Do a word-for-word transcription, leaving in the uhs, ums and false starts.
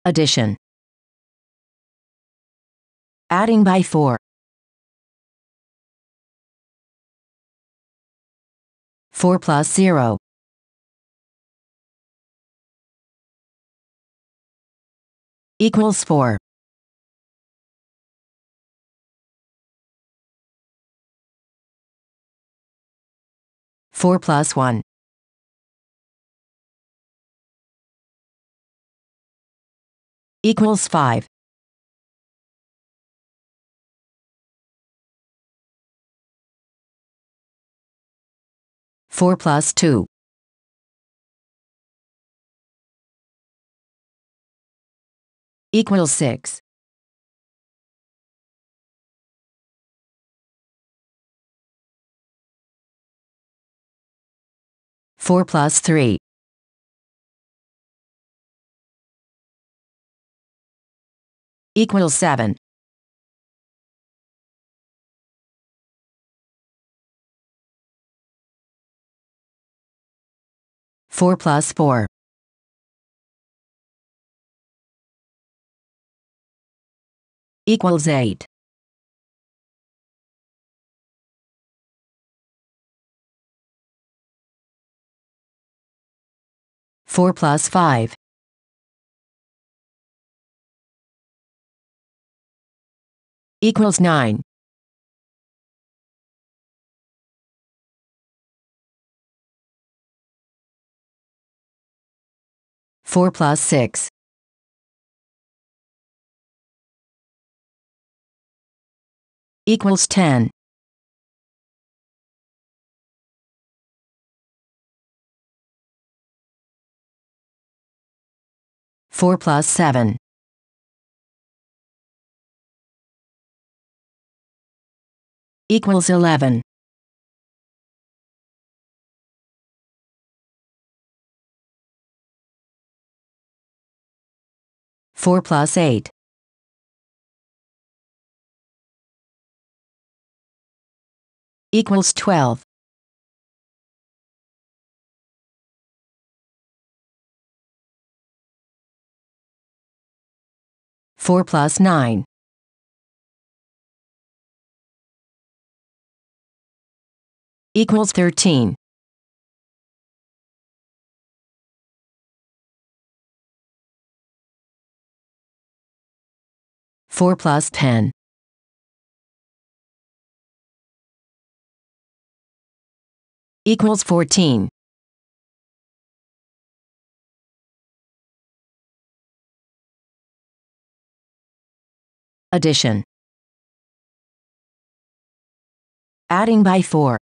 Addition. Adding by four. four plus zero. Equals four. four plus one. Equals five. four plus two. Equals six. four plus three. Equals seven. four plus four. Equals eight. four plus five. Equals nine. four plus six. Equals ten. four plus seven. Equals eleven. four plus eight. Equals twelve. four plus nine. Equals thirteen. four plus ten. Equals fourteen. Addition. Adding by four.